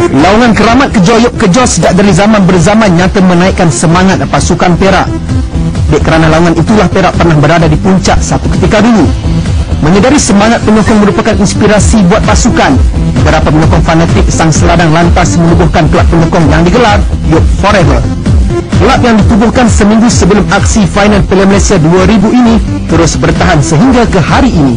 Laungan keramat kejoyok kejo sejak dari zaman berzaman nyata menaikkan semangat pasukan Perak. Dek kerana laungan itulah Perak pernah berada di puncak satu ketika dulu. Menyedari semangat penyokong merupakan inspirasi buat pasukan, beberapa penyokong fanatik sang seladang lantas menubuhkan kelab penyokong yang digelar Youth Forever. Kelab yang ditubuhkan seminggu sebelum aksi final Piala Malaysia 2000 ini terus bertahan sehingga ke hari ini.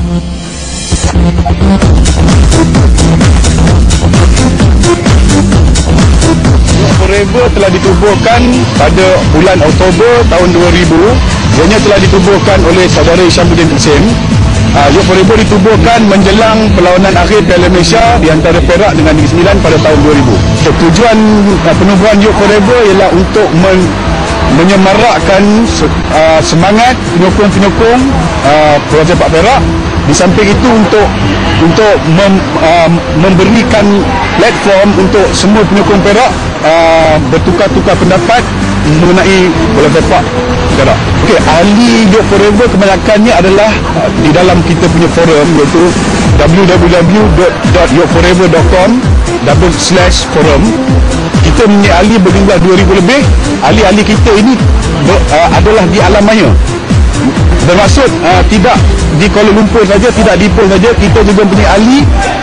Youth Forever telah ditubuhkan pada bulan Oktober tahun 2000. Ianya telah ditubuhkan oleh saudara Isyamuddin Qasim. Youth Forever ditubuhkan menjelang perlawanan akhir Piala Malaysia di antara Perak dengan Negeri Sembilan pada tahun 2000. Tujuan penubuhan Youth Forever ialah untuk menyemarakkan semangat penyokong-penyokong bola sepak Perak. Di samping itu untuk memberikan platform untuk semua penyokong Perak bertukar-tukar pendapat mengenai bola sepak Perak. Okey, ahli Youth Forever kebanyakannya adalah di dalam kita punya forum, iaitu www.youthforever.com/forum. Kita punya ahli berjumlah 2000 lebih. Ahli-ahli kita ini adalah di alam maya. Bermaksud tidak di Kuala Lumpur saja, tidak di Ipoh saja, kita juga punya ahli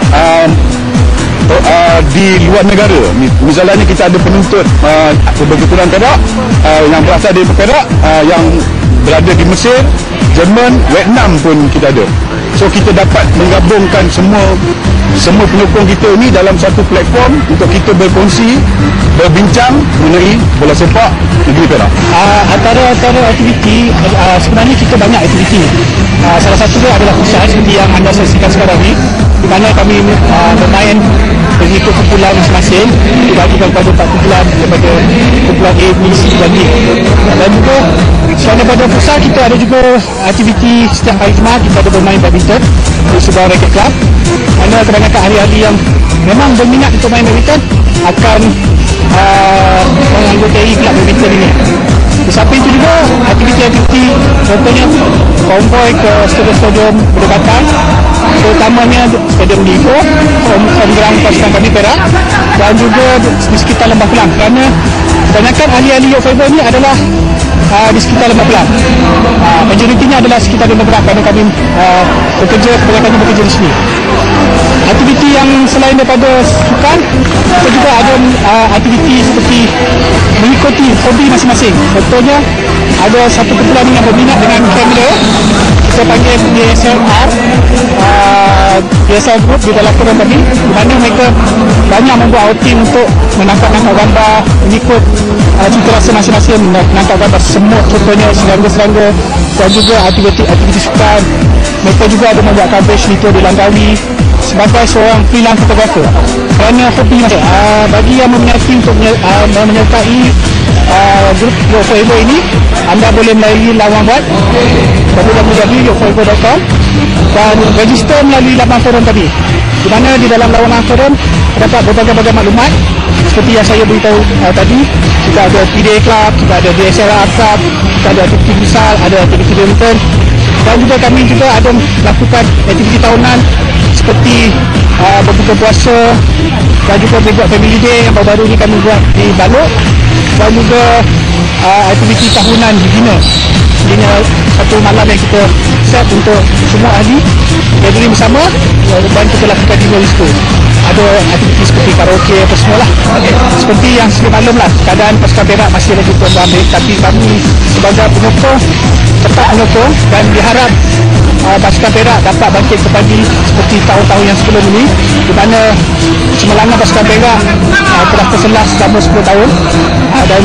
di luar negara. Misalnya kita ada penuntut berketurunan Perak yang berasal dari Perak, yang berada di Mesir, Jerman, Vietnam pun kita ada. So kita dapat menggabungkan semua penyokong kita ini dalam satu platform untuk kita berkongsi, berbincang mengenai bola sepak negeri Perak. Antara aktiviti, sebenarnya kita banyak aktiviti. Salah satunya adalah futsal seperti yang anda saksikan sekarang ini, di mana kami bermain mengikut kumpulan masing-masing, dibagikan kepada 4 kumpulan daripada kumpulan A, B, C dan D. Dan juga selain daripada futsal, kita ada juga aktiviti setiap hari Jumaat kita ada bermain badminton di sebuah racket club, mana kebanyakan ahli-ahli yang memang berminat untuk main badminton akan menganggotai kelab badminton ini. Di samping itu juga aktiviti-aktiviti contohnya konvoi ke stadium-stadium berdekatan, terutamanya stadium di Ipoh, home ground pasukan kami Perak, dan juga di sekitar Lembah Pelang, kerana kebanyakan ahli-ahli Youth Forever ini adalah di sekitar Lembah Pelang. Majoritinya adalah sekitar Lembah Pelang kerana kami kebanyakannya bekerja di sini. Aktiviti yang selain daripada sukan, kita juga ada aktiviti seperti mengikuti hobi masing-masing. Contohnya ada satu kumpulan yang berminat dengan kamera, kita panggil DSLR, DSL Group di dalam forum kami, di mana mereka banyak membuat outing untuk menangkap-nangkap gambar, mengikut cita rasa masing-masing, menangkap gambar semut, contohnya serangga-serangga, dan juga aktiviti sukan. Mereka juga ada membuat coverage Little di Langkawi sebagai seorang freelance fotografer. Kerana hobi bagi yang meminati untuk menyertai grup Youth Forever ini, anda boleh melalui laman web www.youthforever.com dan register melalui laman forum tadi, di mana di dalam laman forum terdapat berbagai-bagai maklumat seperti yang saya beritahu tadi. Kita ada PDA Club, kita ada DSLR Club, kita ada aktiviti futsal, ada aktiviti badminton, dan juga kami juga ada melakukan aktiviti tahunan seperti berbuka puasa, dan juga buat family day yang baru-baru ni kami buat di Balok, dan juga aktiviti tahunan di dinner. Dinner satu malam yang kita set untuk semua ahli gathering bersama, dan kita lakukan dinner di situ. Ada aktiviti seperti karaoke apa semualah. Seperti yang semalam lah, keadaan pasukan Perak masih lagi berambil, tapi kami sebagai penyokong tetap menyokong dan diharap pasukan Perak dapat bangkit kembali seperti tahun-tahun yang sebelum ini, di mana cemerlangan pasukan Perak telah terselah selama 10 tahun, dan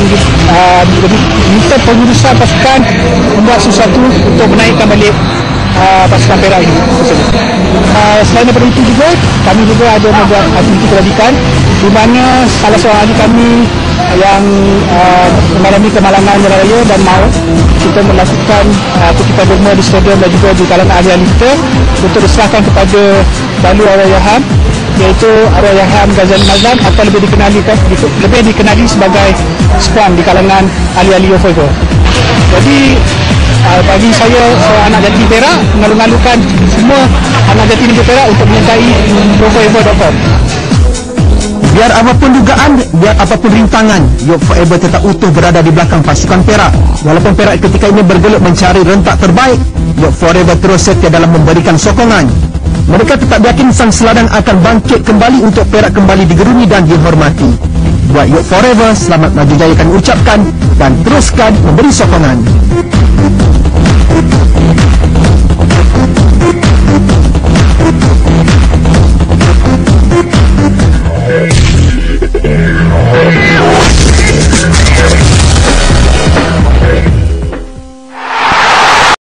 minta pengurusan pasukan membuat sesuatu untuk menaikkan balik pasukan Perak ini. Selain daripada itu juga, kami juga ada membuat aktiviti kebajikan, di mana salah seorang ahli kami yang mengalami kemalangan jalan raya dan maut, kita melakukan kutipan derma di stadium dan juga di kalangan ahli-ahli kita untuk diserahkan kepada Balu Arwah-Yaham, iaitu Arwah-Yaham Ghazali Mazlan, atau lebih dikenali sebagai Spuan di kalangan ahli-ahli Youth Forever. Jadi bagi saya, seorang anak jati Perak, mengalu-alukan semua anak jati negeri Perak untuk menyertai youthforever.com. Biar apapun dugaan, biar apapun rintangan, Youth Forever tetap utuh berada di belakang pasukan Perak. Walaupun Perak ketika ini bergelut mencari rentak terbaik, Youth Forever terus setia dalam memberikan sokongan. Mereka tetap yakin sang seladang akan bangkit kembali untuk Perak kembali digeruni dan dihormati. Buat Youth Forever, selamat maju jaya kami ucapkan dan teruskan memberi sokongan.